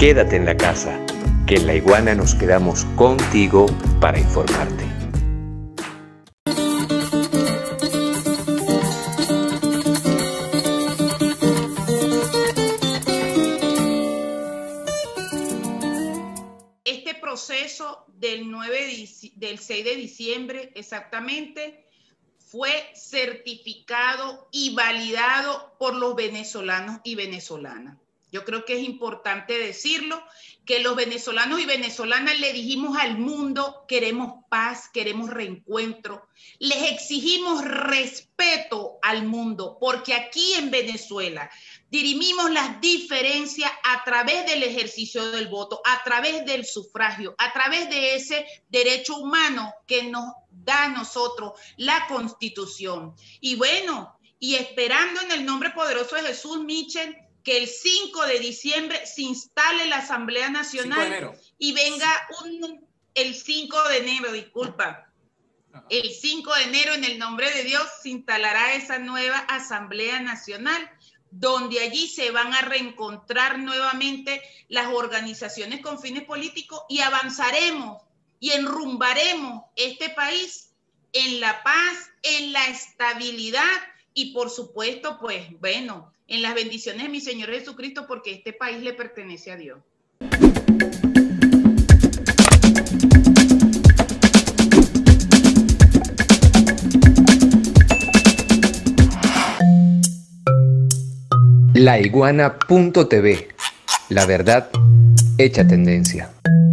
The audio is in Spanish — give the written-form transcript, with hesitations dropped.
Quédate en la casa, que en La Iguana nos quedamos contigo para informarte. Este proceso del 6 de diciembre exactamente fue certificado y validado por los venezolanos y venezolanas. Yo creo que es importante decirlo, que los venezolanos y venezolanas le dijimos al mundo: queremos paz, queremos reencuentro. Les exigimos respeto al mundo, porque aquí en Venezuela dirimimos las diferencias a través del ejercicio del voto, a través del sufragio, a través de ese derecho humano que nos da a nosotros la Constitución. Y bueno, y esperando en el nombre poderoso de Jesús, Michel, que el 5 de diciembre se instale la Asamblea Nacional y venga el 5 de enero, disculpa. El 5 de enero, en el nombre de Dios, se instalará esa nueva Asamblea Nacional, donde allí se van a reencontrar nuevamente las organizaciones con fines políticos y avanzaremos y enrumbaremos este país en la paz, en la estabilidad y, por supuesto, pues bueno, en las bendiciones de mi Señor Jesucristo, porque este país le pertenece a Dios. Laiguana.tv, la verdad hecha tendencia.